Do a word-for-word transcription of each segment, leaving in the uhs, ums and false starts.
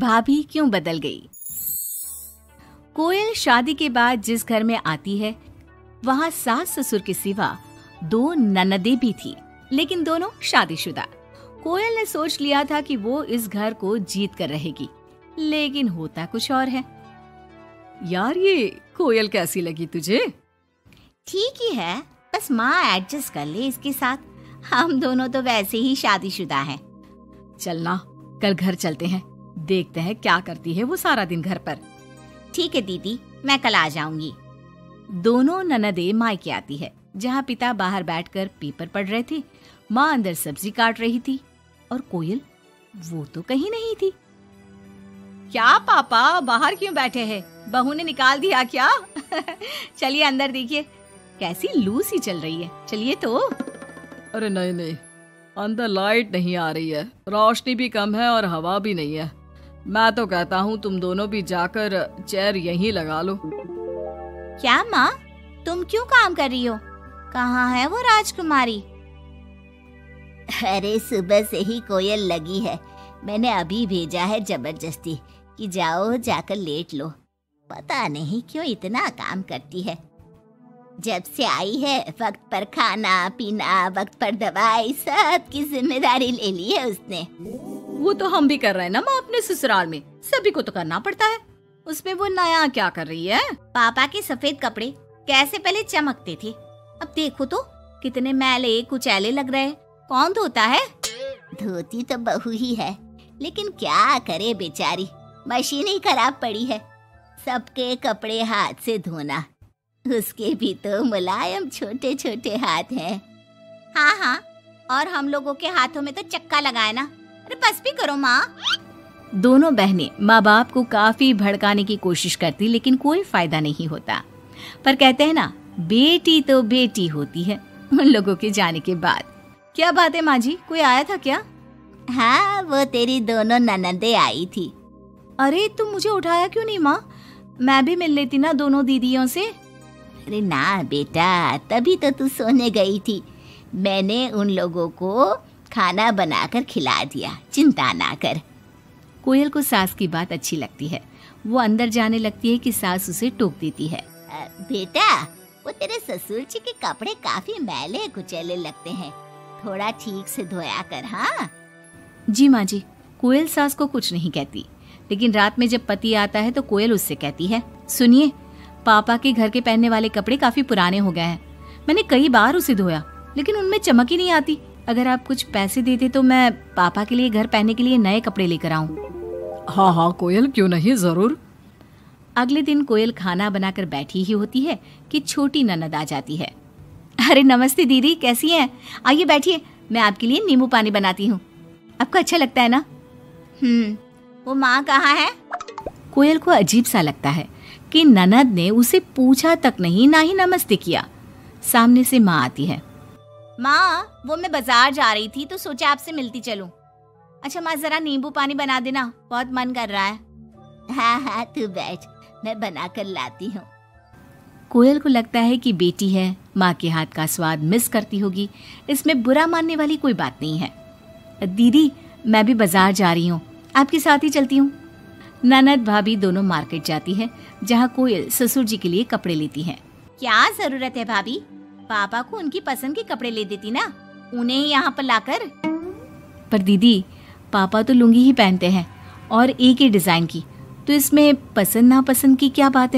भाभी क्यों बदल गई। कोयल शादी के बाद जिस घर में आती है वहाँ सास ससुर के सिवा दो ननदें भी थी, लेकिन दोनों शादीशुदा। कोयल ने सोच लिया था कि वो इस घर को जीत कर रहेगी, लेकिन होता कुछ और है। यार ये कोयल कैसी लगी तुझे? ठीक ही है, बस माँ एडजस्ट कर ले इसके साथ। हम दोनों तो वैसे ही शादीशुदा हैं। चलना कल घर चलते हैं, देखते हैं क्या करती है वो सारा दिन घर पर। ठीक है दीदी, मैं कल आ जाऊंगी। दोनों ननदें मायके आती है, जहाँ पिता बाहर बैठकर पेपर पढ़ रहे थे, माँ अंदर सब्जी काट रही थी और कोयल वो तो कहीं नहीं थी। क्या पापा बाहर क्यों बैठे हैं? बहू ने निकाल दिया क्या? चलिए अंदर देखिए, कैसी लू सी चल रही है। चलिए तो। अरे नहीं नहीं, अंदर लाइट नहीं आ रही है, रोशनी भी कम है और हवा भी नहीं है। मैं तो कहता हूँ तुम दोनों भी जाकर चेयर यहीं लगा लो। क्या माँ, तुम क्यों काम कर रही हो? कहाँ है वो राजकुमारी? अरे सुबह से ही कोयल लगी है, मैंने अभी भेजा है जबरदस्ती कि जाओ जाकर लेट लो। पता नहीं क्यों इतना काम करती है। जब से आई है वक्त पर खाना पीना, वक्त पर दवाई, सब की जिम्मेदारी ले ली है उसने। वो तो हम भी कर रहे हैं ना माँ, अपने ससुराल में सभी को तो करना पड़ता है। उसमें वो नया क्या कर रही है? पापा के सफेद कपड़े कैसे पहले चमकते थे, अब देखो तो कितने मैले कुचैले लग रहे। कौन धोता है? धोती तो बहू ही है, लेकिन क्या करे बेचारी, मशीन ही खराब पड़ी है। सबके कपड़े हाथ से धोना, उसके भी तो मुलायम छोटे छोटे हाथ हैं। हाँ हाँ, और हम लोगों के हाथों में तो चक्का लगाए ना। अरे बस भी करो माँ। दोनों बहनें माँ बाप को काफी भड़काने की कोशिश करती, लेकिन कोई फायदा नहीं होता। पर कहते हैं ना, बेटी तो बेटी होती है उन लोगों के जाने के बाद। क्या बात है माँ जी, कोई आया था क्या? हाँ, वो तेरी दोनों ननदें आई थी। अरे तुम मुझे उठाया क्यों नहीं माँ? मैं भी मिल लेती ना दोनों दीदियों से। अरे ना बेटा, तभी तो तू सोने गई थी। मैंने उन लोगों को खाना बनाकर खिला दिया, चिंता ना कर। कोयल को सास की बात अच्छी लगती है, वो अंदर जाने लगती है कि सास उसे टोक देती है। बेटा, वो तेरे ससुर जी के कपड़े काफी मैले कुचैले लगते हैं, थोड़ा ठीक से धोया कर। हाँ जी माँ जी। कोयल सास को कुछ नहीं कहती, लेकिन रात में जब पति आता है तो कोयल उससे कहती है, सुनिए, पापा के घर के पहनने वाले कपड़े काफी पुराने हो गए हैं। मैंने कई बार उसे धोया, लेकिन उनमें चमक ही नहीं आती। अगर आप कुछ पैसे देते तो मैं पापा के लिए घर पहनने के लिए नए कपड़े लेकर आऊं। हाँ हाँ कोयल, क्यों नहीं, जरूर। अगले दिन कोयल खाना बनाकर बैठी ही होती है कि छोटी ननद आ जाती है। अरे नमस्ते दीदी, कैसी हैं? आइए बैठिए, मैं आपके लिए नींबू पानी बनाती हूँ, आपको अच्छा लगता है ना? हम्म, वो माँ कहाँ है? कोयल को अजीब सा लगता है कि ननद ने उसे पूछा तक नहीं, ना ही नमस्ते किया। सामने से माँ आती है। माँ, वो मैं बाजार जा रही थी तो सोचा आपसे मिलती चलूं। अच्छा माँ, जरा नींबू पानी बना देना, बहुत मन कर रहा है। हाँ हाँ तू बैठ, मैं बना कर लाती हूँ। कोयल को लगता है कि बेटी है, माँ के हाथ का स्वाद मिस करती होगी। इसमें बुरा मानने वाली कोई बात नहीं है। दीदी, मैं भी बाजार जा रही हूँ, आपके साथ ही चलती हूँ। ननद भाभी दोनों मार्केट जाती है, जहाँ कोयल ससुर जी के लिए कपड़े लेती है। क्या जरूरत है भाभी, पापा को उनकी पसंद के कपड़े ले देती ना, उन्हें ही यहाँ पर लाकर। पर दीदी, पापा तो लुंगी ही पहनते हैं और एक ही डिजाइन की, तो इसमें पसंद नापसंद की क्या बात है?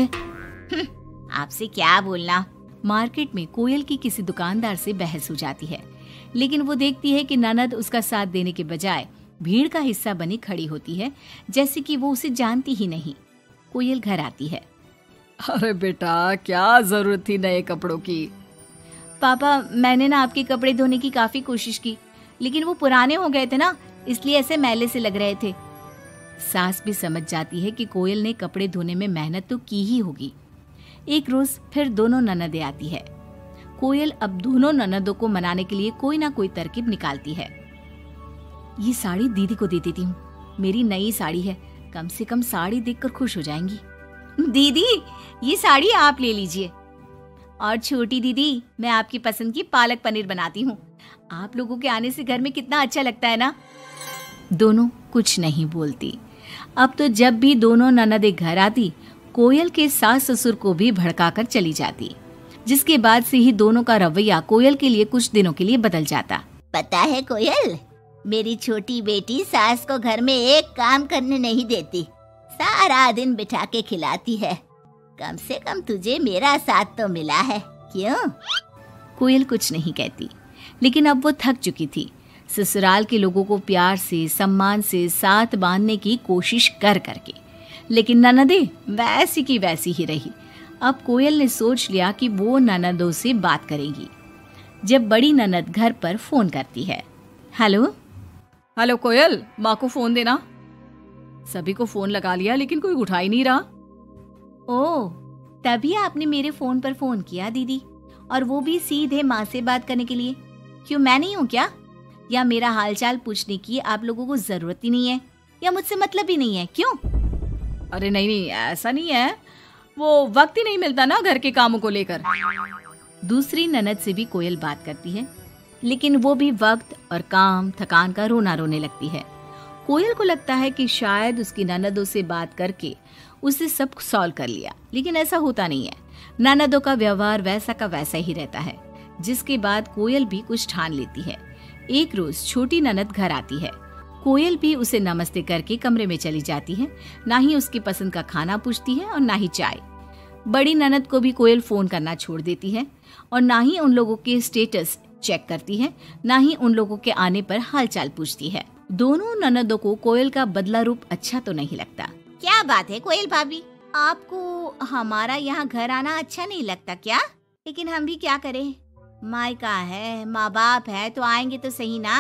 आपसे क्या बोलना। मार्केट में कोयल की किसी दुकानदार से बहस हो जाती है, लेकिन वो देखती है कि ननद उसका साथ देने के बजाय भीड़ का हिस्सा बनी खड़ी होती है, जैसे कि वो उसे जानती ही नहीं। कोयल घर आती है। अरे बेटा, क्या जरूरत थी नए कपड़ों की? पापा, मैंने ना आपके कपड़े धोने की काफी कोशिश की, लेकिन वो पुराने हो गए थे ना, इसलिए ऐसे मैले से लग रहे थे। सास भी समझ जाती है कि कोयल ने कपड़े धोने में मेहनत तो की ही होगी। एक रोज फिर दोनों ननदें आती है। कोयल अब दोनों ननदों को मनाने के लिए कोई ना कोई तरकीब निकालती है। ये साड़ी दीदी को दे देती हूँ, मेरी नई साड़ी है, कम से कम साड़ी देखकर खुश हो जाएंगी। दीदी, ये साड़ी आप ले लीजिए। और छोटी दीदी, मैं आपकी पसंद की पालक पनीर बनाती हूँ, आप लोगों के आने से घर में कितना अच्छा लगता है ना। दोनों कुछ नहीं बोलती, अब तो जब भी दोनों ननदें घर आती, कोयल के सास ससुर को भी भड़काकर चली जाती, जिसके बाद से ही दोनों का रवैया कोयल के लिए कुछ दिनों के लिए बदल जाता। पता है कोयल, मेरी छोटी बेटी सास को घर में एक काम करने नहीं देती, सारा दिन बिठा के खिलाती है। कम से कम तुझे मेरा साथ तो मिला है, क्यों? कोयल कुछ नहीं कहती, लेकिन अब वो थक चुकी थी। ससुराल के लोगों को प्यार से, सम्मान से साथ बांधने की कोशिश कर करके, लेकिन ननदे वैसी की वैसी ही रही। अब कोयल ने सोच लिया कि वो ननदों से बात करेगी। जब बड़ी ननद घर पर फोन करती है, हेलो हेलो कोयल, माँ को फोन देना। सभी को फोन लगा लिया लेकिन कोई उठा ही नहीं रहा। ओह, तभी आपने मेरे फोन पर फोन किया दीदी, और वो भी सीधे माँ से बात करने के लिए। क्यों, मैं नहीं हूँ क्या? या मेरा हालचाल पूछने की आप लोगों को जरूरत ही नहीं है, या मुझसे मतलब ही नहीं है? क्यों? अरे नहीं नहीं, ऐसा नहीं है, वो वक्त ही नहीं मिलता ना घर के कामों को लेकर। दूसरी ननद से भी कोयल बात करती है, लेकिन वो भी वक्त और काम थकान का रोना रोने लगती है। कोयल को लगता है कि शायद उसकी ननदों से बात करके उसे सब सॉल्व कर लिया, लेकिन ऐसा होता नहीं है। ननदों का व्यवहार वैसा का वैसा ही रहता है। जिसके बाद कोयल भी कुछ ठान लेती है। एक रोज छोटी ननद घर आती है। कोयल भी उसे नमस्ते करके कमरे में चली जाती है। ना ही उसकी पसंद का खाना पूछती है और ना ही चाय। बड़ी ननद को भी कोयल फोन करना छोड़ देती है, और ना ही उन लोगों के स्टेटस चेक करती है, ना ही उन लोगों के आने पर हालचाल पूछती है। दोनों ननदों को कोयल का बदला रूप अच्छा तो नहीं लगता। क्या बात है कोयल भाभी, आपको हमारा यहाँ घर आना अच्छा नहीं लगता क्या? लेकिन हम भी क्या करें, मायका है, माँ बाप है, तो आएंगे तो सही ना।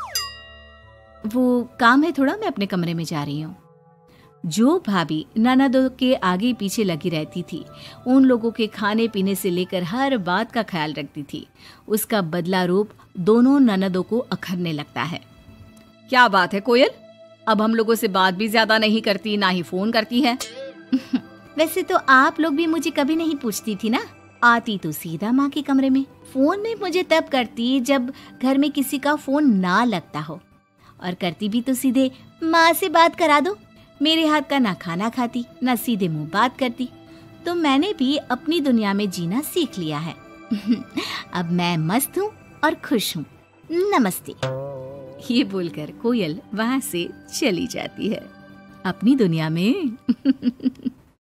वो काम है थोड़ा, मैं अपने कमरे में जा रही हूँ। जो भाभी ननदों के आगे पीछे लगी रहती थी, उन लोगों के खाने पीने से लेकर हर बात का ख्याल रखती थी, उसका बदला रूप दोनों ननदों को अखरने लगता है। क्या बात है कोयल, अब हम लोगों से बात भी ज्यादा नहीं करती, ना ही फोन करती है। वैसे तो आप लोग भी मुझे कभी नहीं पूछती थी ना, आती तो सीधा माँ के कमरे में। फोन में मुझे तब करती जब घर में किसी का फोन ना लगता हो, और करती भी तो सीधे माँ से बात करा दो। मेरे हाथ का ना खाना खाती, ना सीधे मुंह बात करती। तो मैंने भी अपनी दुनिया में जीना सीख लिया है। अब मैं मस्त हूँ और खुश हूँ। नमस्ते। ये बोलकर कोयल वहाँ से चली जाती है अपनी दुनिया में।